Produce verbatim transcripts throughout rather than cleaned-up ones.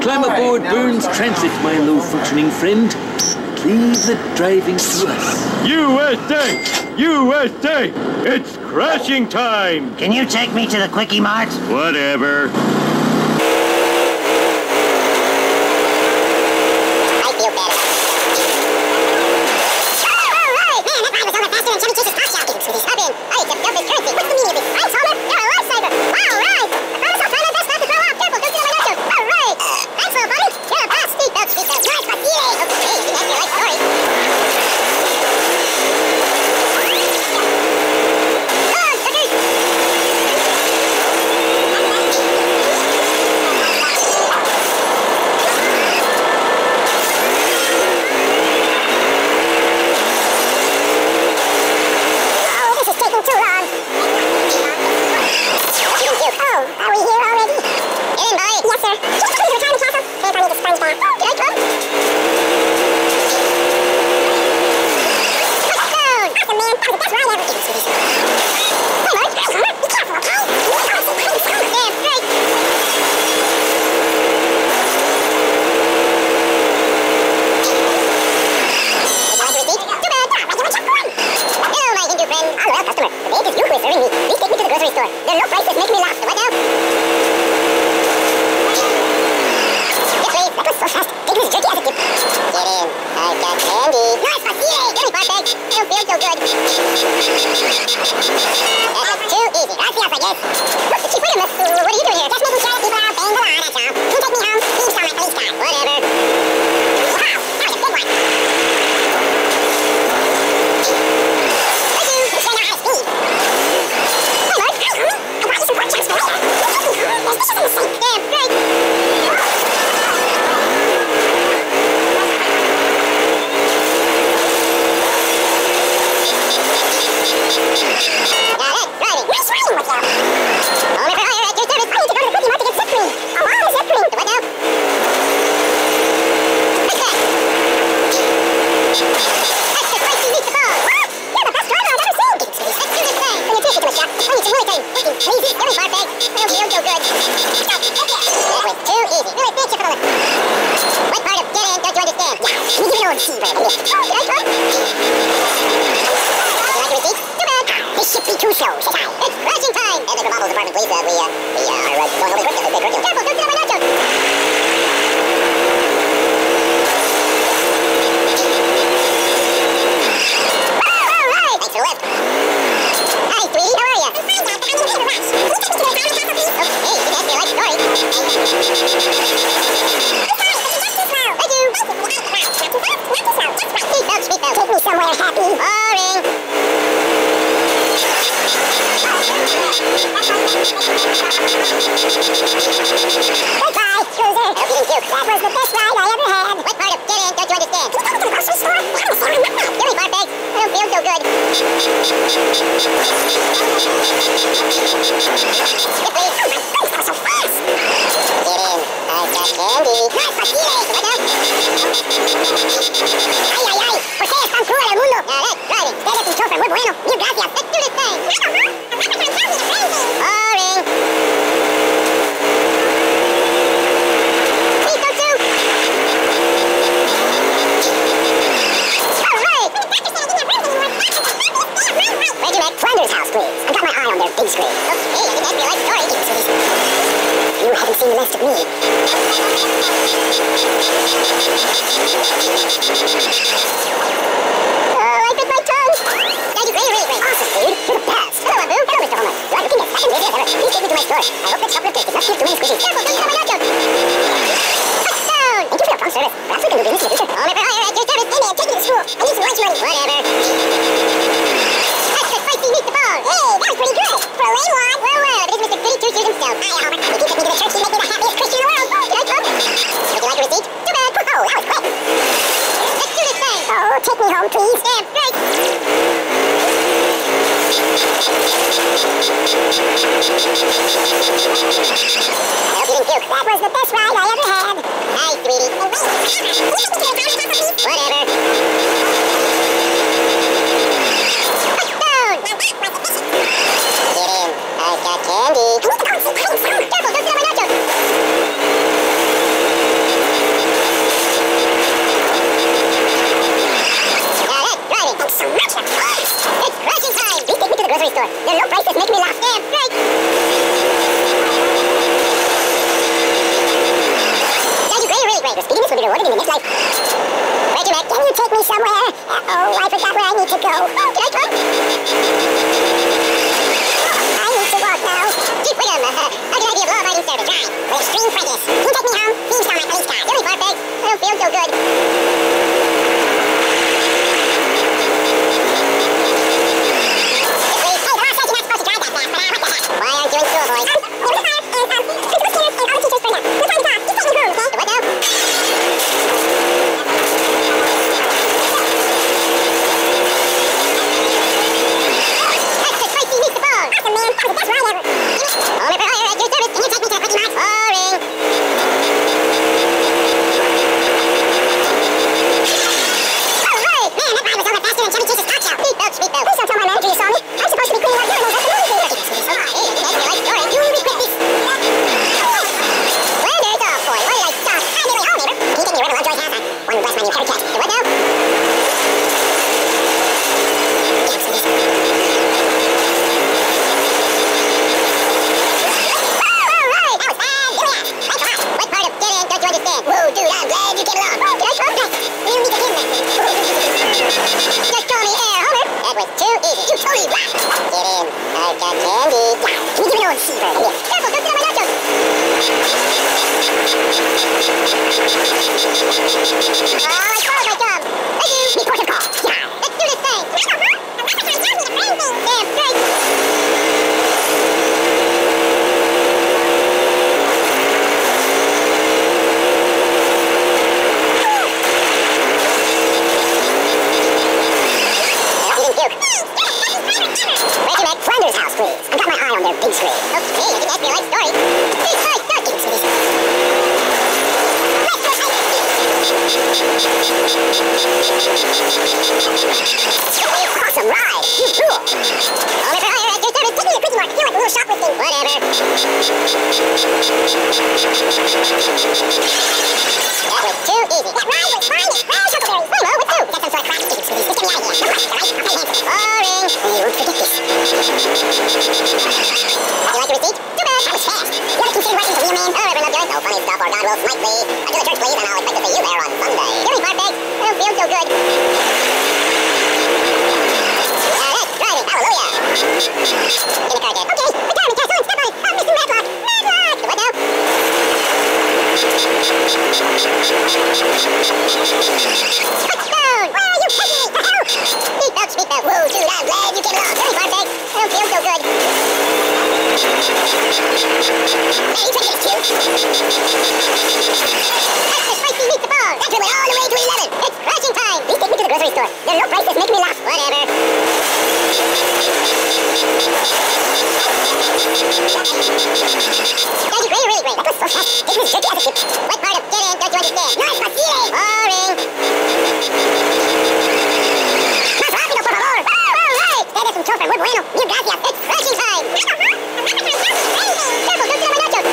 Climb aboard Burns Transit, my low-functioning friend. Leave the driving to us. U S A! U S A! It's crashing time! Can you take me to the Quickie Mart? Whatever. I feel better. All right! Man, that ride was over faster than Chevy Chase's cost shocking. So this hub in. I accept government currency. What's the meaning of this? Thanks, Homer. You're a lifesaver. All right! I promise I'll try my best not to throw up. Careful, don't get on my nachos. All right! Thanks, little buddy. You're a boss. Seatbelt, seatbelt. Nice, but yeah! Okay, you can have your life story. Careful, don't get on my nachos! rewarded in the next life. Reggie Mac, can you take me somewhere? Uh-oh, I forgot where I need to go. Oh, can I come? I need to walk now. Chief Wiggum, uh, how can I be of law-abiding service? Right. With extreme prejudice. Can you take me home? Please call my police car. Really, Bartbag? I don't feel so good. Why aren't you in school, boys? Um, there was a fire, and, um, principal Skinner and all the teachers burned up. You'll find the car. Just take me home, okay? What now? That's the spicy meet the ball. Awesome, man. That was the best ride ever. Homer for hire at your service. Can you take me to the Quickie Mart? Boring. All right, man, that ride was over faster than Chevy Chase's car show. Speed belt, speed belt. Please don't tell my manager you saw me. I'm supposed to be cleaning our urinals after movie theater. One bless my new haircut. And what now? Alright, that was bad. Here we are. Thanks a lot. What part of dead end don't you understand? Whoa, dude, I'm glad you came along. Oh, did I come? Right. You need to get in there. Just call me Air Homer. That was too easy. You totally rocked. Get in. I've got candy. Yeah. Can you give me an old Seabird? Here. Careful, don't get on my nachos. Oh, I swallowed my gum. Thank you. Me portion call. Yeah. Let's do this thing. Damn straight. Reggie Mac, Flanders house, please. I've got my eye on their big screen. Okay, I think that's the right story. Big high start, sweeties. Awesome ride. You cool. Only for hire at your service. Take me to the Quickie Mart. I feel like a little shoplifting. Whatever. That was too easy. That ride was fine. Fresh huckleberries. Hey, Mo, what's new? Got some sort of crappy chicken smoothies. Just get me out of here. No rush, all right? I'll pay handsome. Boring. You won't forget this. Would you like your receipt? Too bad. That was fast. You ever consider working for me, man? Oh, Reverend Lovejoy. No funny stuff or God will smite me. Uh, do the church, please, and I'll expect to see you there on Sunday. Give me Bartbag. I don't feel so good. Uh, that's driving. Hallelujah. Give me the car, Dad. Okay. Retirement car. Someone step on it. Oh, Mister Madlock. Madlock. What now? Touchdown. Wow, you pushed me. The hell? Speed belt, speed belt. Whoa, dude, I'm glad you came along. Give me Bartbag. I don't feel so good. Hey, you take this, too. That's the spicy meet the ball. That went all the way to eleven. It's crashing time. Please take me to the grocery store. Their low prices make me laugh. Whatever. Daddy, really, really great. That was so fast. This was good as a ship. What part of dead end don't you understand? No, it's facile. Boring. Más rápido, por favor. Oh, all right. That is un chofer muy bueno. Mil gracias. It's crashing time. Careful, don't get on my nachos.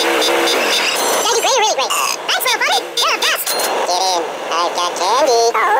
I've got candy. Oh,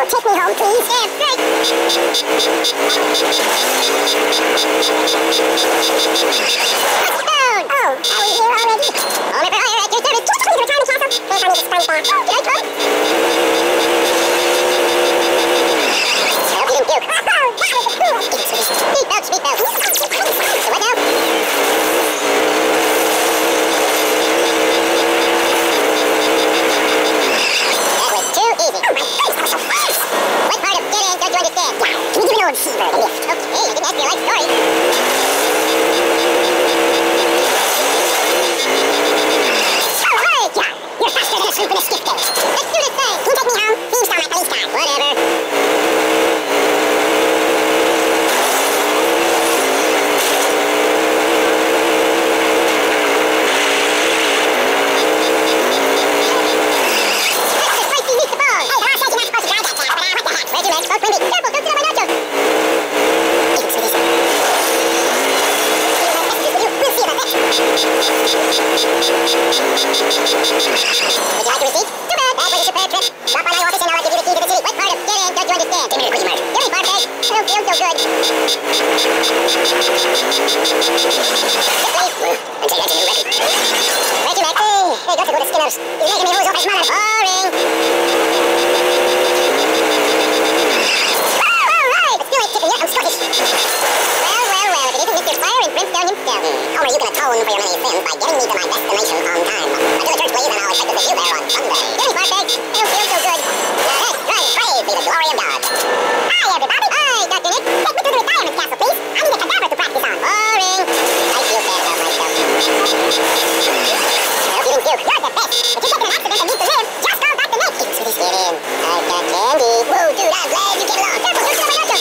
Mister Fire and Brimstone himself. Homer, you can atone for your many sins by getting me to my destination on time. Uh, to the church, please, and I'll expect to see you there on Sunday. Give me Farfetch. It'll feel so good. Uh, that's right. Praise be the glory of God. Hi, everybody. Hi, Doctor Nick. Take me to the retirement castle, please. I need a cadaver to practice on. Boring. I feel bad about myself. I hope you didn't do. You're the best. If you get in an accident and need to live, just call Doctor Nick. Get in. I've got candy. Whoa, dude, I'm glad you came along. Careful, don't steal my nachos.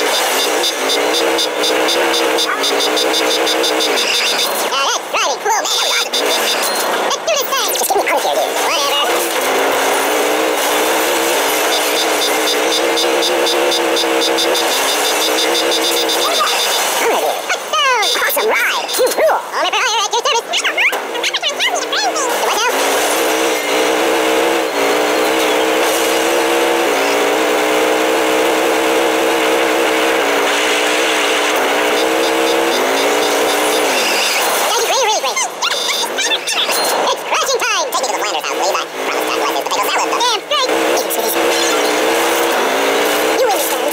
Now that's driving. Whoa, man, that was awesome. Let's do this thing. Just give me credit here, dude. Whatever. Awesome ride! You rule! Only for hire at your service! What now? That'd be really, really great! It's crashing time! Take me to the Flanders house, please. I promise not to like this potato salad, though. Damn straight! Eating sweeties. You understand?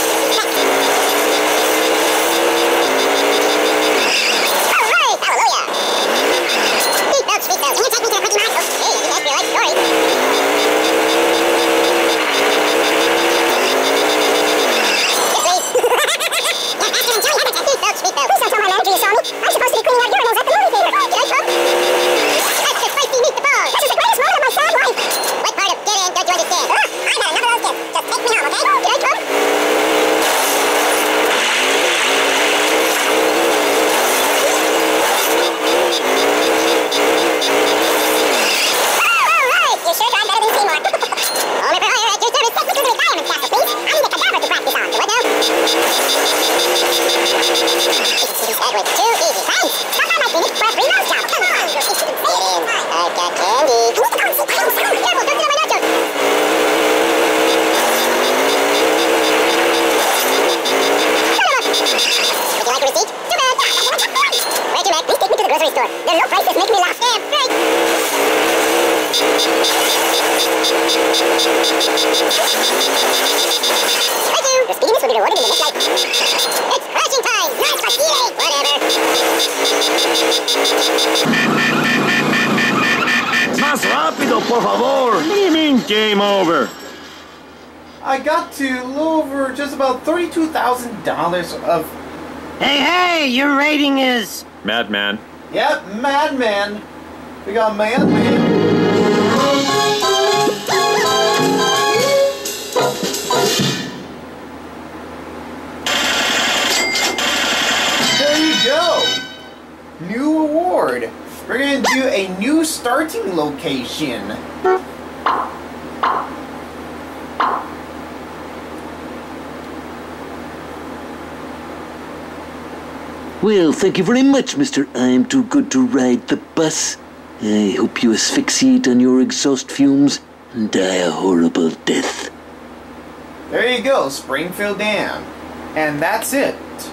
Más rápido, por favor! What do you mean, game over? I got to a little over just about thirty-two thousand dollars of... Hey, hey, your rating is... Madman. Yep, Madman. We got Madman. There you go. New award. We're going to do a new starting location. Well, thank you very much, Mister I'm Too Good to Ride the Bus. I hope you asphyxiate on your exhaust fumes and die a horrible death. There you go, Springfield Dam. And that's it.